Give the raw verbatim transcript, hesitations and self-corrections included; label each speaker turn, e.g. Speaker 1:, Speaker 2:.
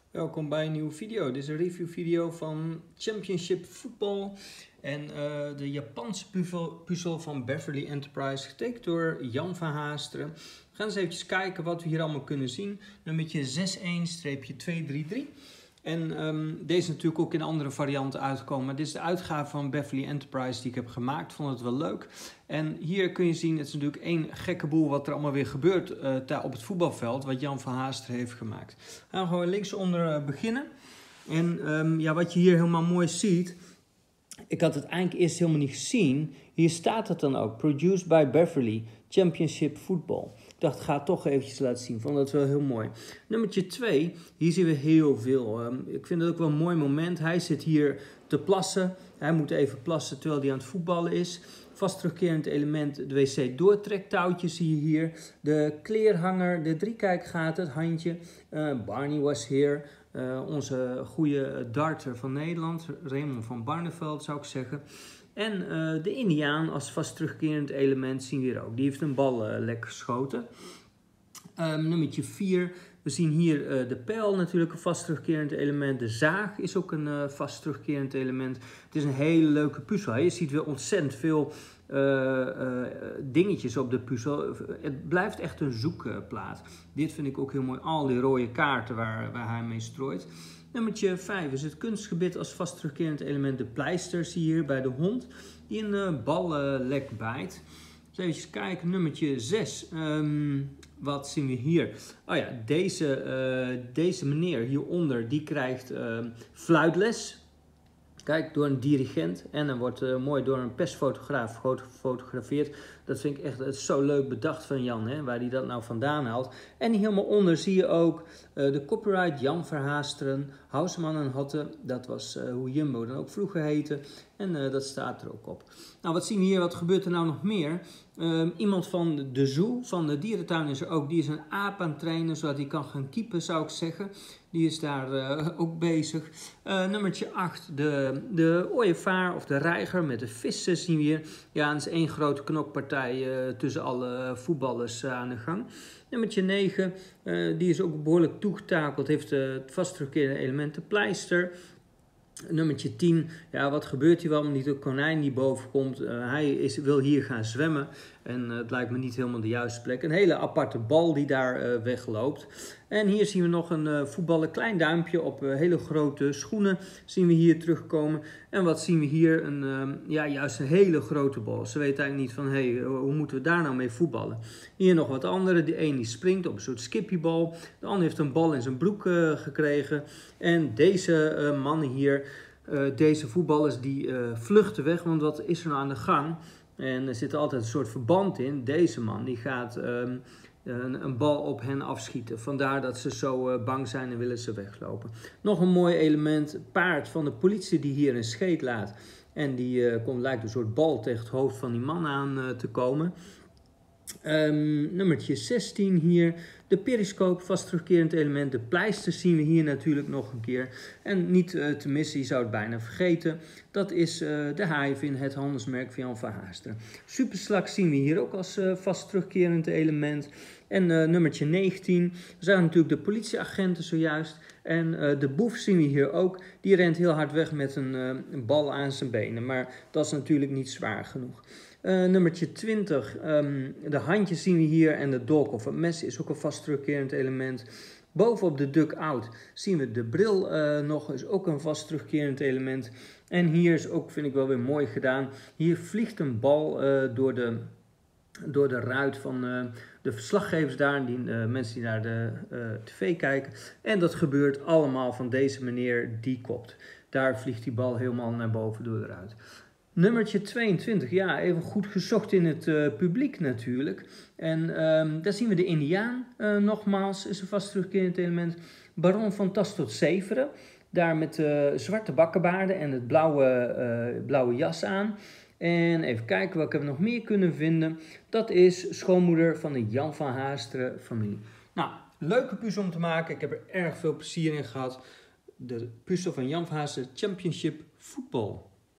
Speaker 1: Welkom bij een nieuwe video. Dit is een review video van Championship Football en uh, de Japanse puzzel, puzzel van Beverly Enterprise, getekend door Jan van Haasteren. We gaan eens even kijken wat we hier allemaal kunnen zien. Nummertje zes een twee drie drie. En um, deze is natuurlijk ook in andere varianten uitgekomen. Maar dit is de uitgave van Beverly Enterprise die ik heb gemaakt. Vond het wel leuk. En hier kun je zien, het is natuurlijk één gekke boel wat er allemaal weer gebeurt uh, daar op het voetbalveld. Wat Jan van Haasteren heeft gemaakt. We gaan gewoon linksonder uh, beginnen. En um, ja, wat je hier helemaal mooi ziet. Ik had het eigenlijk eerst helemaal niet gezien. Hier staat het dan ook. Produced by Beverly. Championship Football. Ik dacht, ga het toch eventjes laten zien. Ik vond dat wel heel mooi. Nummertje twee. Hier zien we heel veel. Um, ik vind het ook wel een mooi moment. Hij zit hier te plassen. Hij moet even plassen terwijl hij aan het voetballen is. Vast terugkerend element. De wc doortrektouwtjes zie je hier. De kleerhanger. De driekijkgaten. Het handje. Uh, Barney was here. Uh, onze goede darter van Nederland. Raymond van Barneveld zou ik zeggen. En uh, de Indiaan als vast terugkerend element zien we hier ook. Die heeft een bal uh, lekker geschoten. Um, nummertje vier. We zien hier uh, de pijl natuurlijk een vast terugkerend element. De zaag is ook een uh, vast terugkerend element. Het is een hele leuke puzzel. Je ziet weer ontzettend veel uh, uh, dingetjes op de puzzel. Het blijft echt een zoekplaat. Dit vind ik ook heel mooi. Al die rode kaarten waar, waar hij mee strooit. Nummertje vijf is het kunstgebit als vast terugkerend element. De pleister zie je hier bij de hond die een uh, ballek bijt. Dus even kijken, nummertje zes. Um, wat zien we hier? Oh ja, deze, uh, deze meneer hieronder die krijgt uh, fluitles. Kijk, door een dirigent. En dan wordt uh, mooi door een persfotograaf gefotografeerd. Dat vind ik echt dat is zo leuk bedacht van Jan, hè, waar hij dat nou vandaan haalt. En helemaal onder zie je ook uh, de copyright Jan van Haasteren, Houseman en Hotte. Dat was uh, hoe Jumbo dan ook vroeger heette. En uh, dat staat er ook op. Nou, wat zien we hier? Wat gebeurt er nou nog meer? Uh, iemand van de zoo, van de dierentuin is er ook. Die is een aap aan het trainen, zodat hij kan gaan keepen, zou ik zeggen. Die is daar uh, ook bezig. Uh, nummertje acht, de, de ooievaar of de reiger met de vissen zien we hier. Ja, dat is één grote knokpartij uh, tussen alle voetballers uh, aan de gang. Nummertje negen, uh, die is ook behoorlijk toegetakeld. Heeft uh, het vast terugkerende element de pleister. Nummertje tien, ja, wat gebeurt hier wel? Niet een konijn die boven komt. Uh, hij is, wil hier gaan zwemmen. En uh, het lijkt me niet helemaal de juiste plek. Een hele aparte bal die daar uh, wegloopt. En hier zien we nog een uh, voetballer. Klein duimpje op uh, hele grote schoenen zien we hier terugkomen. En wat zien we hier? Een, uh, ja, juist een hele grote bal. Ze weten eigenlijk niet van, hé, hey, hoe moeten we daar nou mee voetballen? Hier nog wat andere. De een die springt op een soort skippybal. De ander heeft een bal in zijn broek uh, gekregen. En deze uh, mannen hier, uh, deze voetballers, die uh, vluchten weg. Want wat is er nou aan de gang? En er zit altijd een soort verband in. Deze man die gaat um, een, een bal op hen afschieten. Vandaar dat ze zo uh, bang zijn en willen ze weglopen. Nog een mooi element. Paard van de politie die hier een scheet laat. En die uh, komt, lijkt een soort bal tegen het hoofd van die man aan uh, te komen. Um, nummertje zestien hier. De periscoop, vast terugkerend element. De pleister zien we hier natuurlijk nog een keer. En niet uh, te missen, je zou het bijna vergeten. Dat is uh, de Haivin, het handelsmerk van Jan van Haasteren. Superslak zien we hier ook als uh, vast terugkerend element. En uh, nummertje negentien. We zagen natuurlijk de politieagenten zojuist. En uh, de boef zien we hier ook. Die rent heel hard weg met een, uh, een bal aan zijn benen. Maar dat is natuurlijk niet zwaar genoeg. Uh, nummertje twintig, um, de handjes zien we hier en de dolk of het mes is ook een vast terugkerend element. Bovenop de duck-out zien we de bril uh, nog, is ook een vast terugkerend element. En hier is ook, vind ik wel weer mooi gedaan, hier vliegt een bal uh, door, de, door de ruit van uh, de verslaggevers daar, die uh, mensen die naar de uh, tv kijken. En dat gebeurt allemaal van deze meneer die kopt. Daar vliegt die bal helemaal naar boven door de ruit. Nummertje tweeëntwintig, ja, even goed gezocht in het uh, publiek natuurlijk. En um, daar zien we de Indiaan, uh, nogmaals, is een vast terugkerend element. Baron van Tas tot Zeveren, daar met uh, zwarte bakkenbaarden en het blauwe, uh, blauwe jas aan. En even kijken wat ik nog meer kunnen vinden. Dat is schoonmoeder van de Jan van Haasteren familie. Nou, leuke puzzel om te maken. Ik heb er erg veel plezier in gehad. De puzzel van Jan van Haasteren Championship Football.